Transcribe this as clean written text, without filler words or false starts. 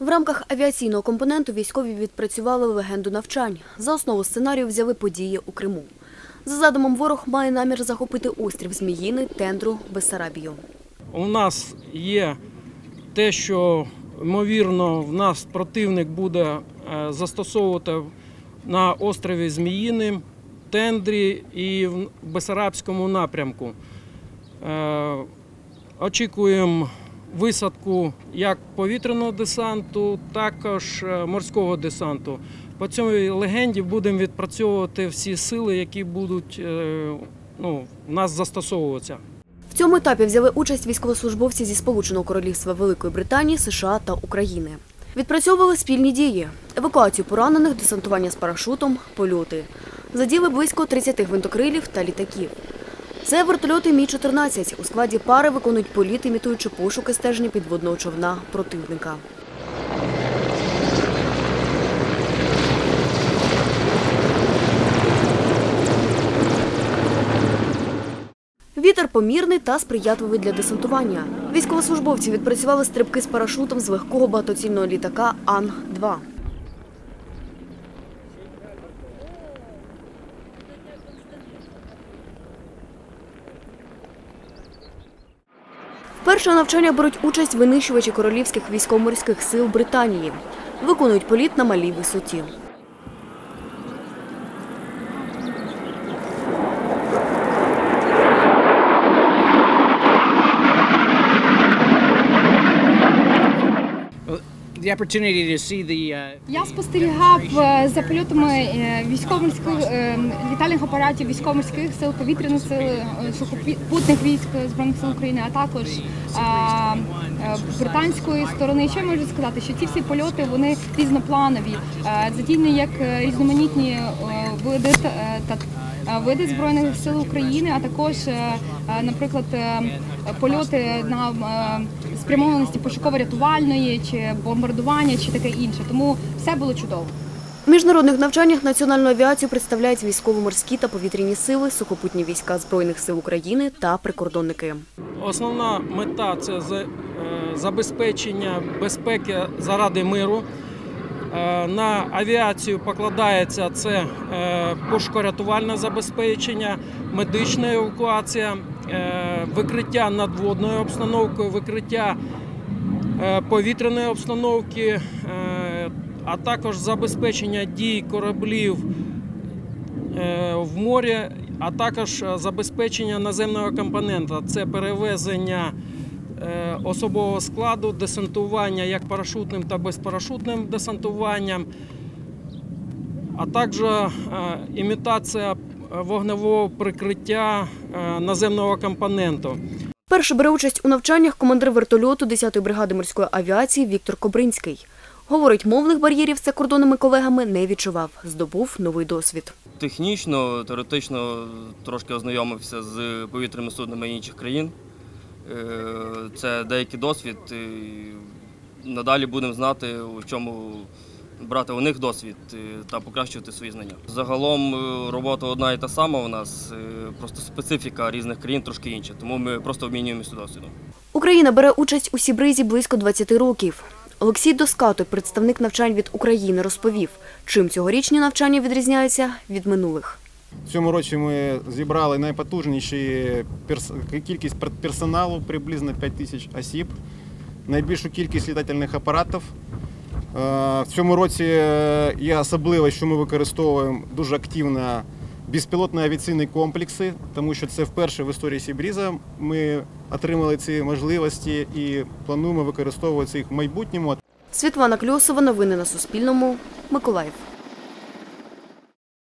В рамках авіаційного компоненту військові відпрацювали легенду навчань. За основу сценарію взяли події у Криму. За задумом, ворог має намір захопити острів Зміїний, Тендру, Бессарабію. У нас є те, що, ймовірно, в нас противник буде застосовувати на острові Зміїним, Тендрі і в Бессарабському напрямку. Очікуємо висадку як повітряного десанту, також морського десанту. По цій легенді будемо відпрацьовувати всі сили, які будуть в нас застосовуватися. В цьому етапі взяли участь військовослужбовці зі Сполученого Королівства Великої Британії, США та України. Відпрацьовували спільні дії – евакуацію поранених, десантування з парашутом, польоти. Задіяли близько 30 гвинтокрилів та літаків. Це вертольоти Мі-14. У складі пари виконують політ, імітуючи пошуки стеження підводного човна противника. Вітер помірний та сприятливий для десантування. Військовослужбовці відпрацювали стрибки з парашутом з легкого багатоцільного літака Ан-2. Вперше у навчаннях беруть участь винищувачі королівських військово-морських сил Британії. Виконують політ на малій висоті. Я спостерігав за польотами військово-морських літальних апаратів, військово-морських сил, повітряних сил, сухопутних військ Збройних сил України, а також британської сторони. Що я можу сказати, що ці всі польоти, вони різнопланові, задіяні як різноманітні види Збройних сил України, а також, наприклад, польоти на спрямованості пошуково-рятувальної, чи бомбардування, чи таке інше. Тому все було чудово. В міжнародних навчаннях національну авіацію представляють військово-морські та повітряні сили, сухопутні війська Збройних сил України та прикордонники. Основна мета – це забезпечення безпеки заради миру. На авіацію покладається це пошуково-рятувальне забезпечення, медична евакуація, викриття надводною обстановкою, викриття повітряної обстановки, а також забезпечення дій кораблів в морі, а також забезпечення наземного компоненту. Це перевезення особового складу, десантування як парашутним та безпарашутним десантуванням, а також імітація вогневого прикриття наземного компоненту. Перший бере участь у навчаннях командир вертольоту 10-ї бригади морської авіації Віктор Кобринський. Говорить, мовних бар'єрів з закордонними колегами не відчував, здобув новий досвід. Технічно, теоретично трошки ознайомився з повітряними суднами інших країн. Це деякий досвід. Надалі будемо знати, у чому брати у них досвід та покращувати свої знання. Загалом робота одна і та сама у нас, просто специфіка різних країн трошки інша, тому ми просто обмінюємося досвідом. Україна бере участь у Сібризі близько 20 років. Олексій Доскатов, представник навчань від України, розповів, чим цьогорічні навчання відрізняються від минулих. В цьому році ми зібрали найпотужнішу кількість персоналу, приблизно 5 тисяч осіб, найбільшу кількість літальних апаратів. В цьому році є особливість, що ми використовуємо дуже активно безпілотні авіаційні комплекси, тому що це вперше в історії Сібріза ми отримали ці можливості і плануємо використовувати їх в майбутньому. Світлана Кльосова, новини на Суспільному, Миколаїв.